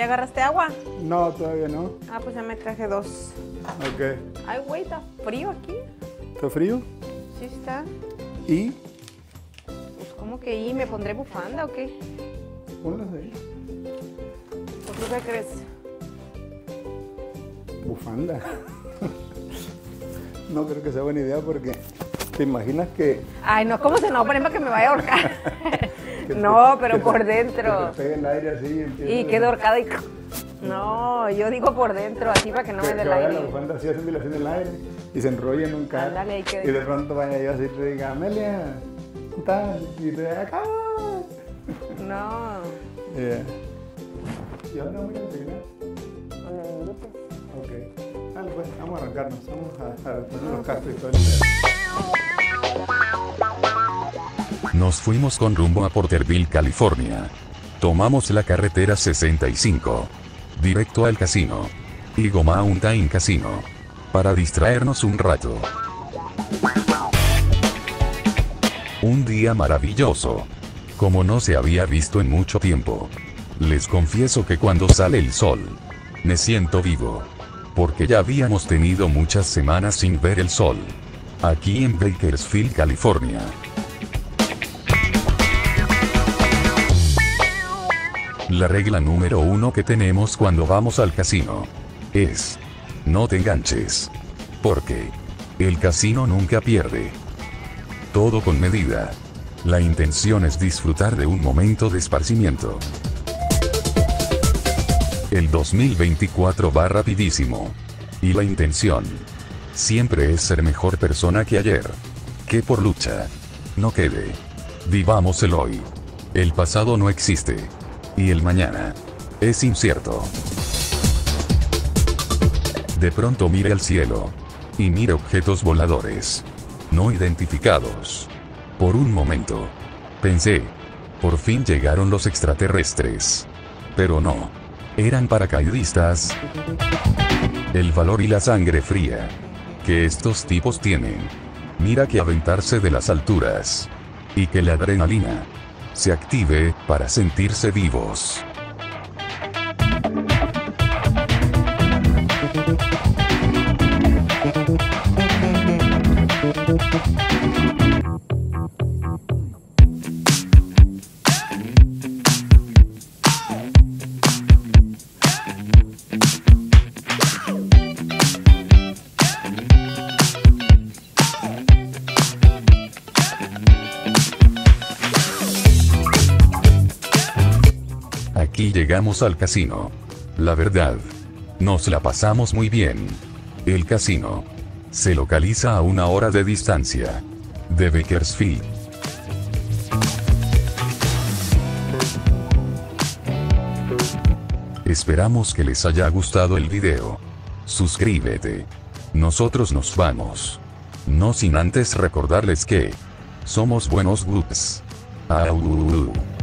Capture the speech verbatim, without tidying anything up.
¿Ya agarraste agua? No, todavía no. Ah, pues ya me traje dos. Ok. Ay, güey, está frío aquí. ¿Está frío? Sí está. ¿Y? Pues, ¿cómo que y? ¿Me pondré bufanda o qué? Ponlas ahí. ¿O tú qué crees? Bufanda. No creo que sea buena idea porque te imaginas que... Ay, no, ¿cómo se no ponen para que me vaya a ahorcar? No, pero por dentro. Que te pegue el aire así y empieza Y a- quedo ahorcada y... No, yo digo por dentro, así para que no que, me dé que el vaya aire. la bufanda así haciendo en el aire y se enrolla en un carro. Ándale, ahí quede. Y de pronto vaya yo así y te diga, Amelia, ¿qué tal? Y te diga, acá. No. Yeah. ¿Y ahora voy a desayunar? Con el minuto. Ok. Dale, pues, vamos a arrancarnos. Vamos a, a poner los cascos y todo el pedo. Nos fuimos con rumbo a Porterville, California. Tomamos la carretera sesenta y cinco. Directo al casino. Eagle Mountain Casino. Para distraernos un rato. Un día maravilloso. Como no se había visto en mucho tiempo. Les confieso que cuando sale el sol, me siento vivo. Porque ya habíamos tenido muchas semanas sin ver el sol. Aquí en Bakersfield, California. La regla número uno que tenemos cuando vamos al casino es: no te enganches. Porque el casino nunca pierde. Todo con medida. La intención es disfrutar de un momento de esparcimiento. El dos mil veinticuatro va rapidísimo. Y la intención siempre es ser mejor persona que ayer. Que por lucha no quede. Vivamos el hoy. El pasado no existe. Y el mañana es incierto. De pronto mire al cielo. Y mire objetos voladores no identificados. Por un momento pensé, por fin llegaron los extraterrestres. Pero no. Eran paracaidistas. El valor y la sangre fría que estos tipos tienen. Mira que aventarse de las alturas. Y que la adrenalina se active para sentirse vivos. Aquí llegamos al casino. La verdad, nos la pasamos muy bien. El casino se localiza a una hora de distancia de Bakersfield. Esperamos que les haya gustado el video. Suscríbete. Nosotros nos vamos. No sin antes recordarles que somos buenos groups. Au.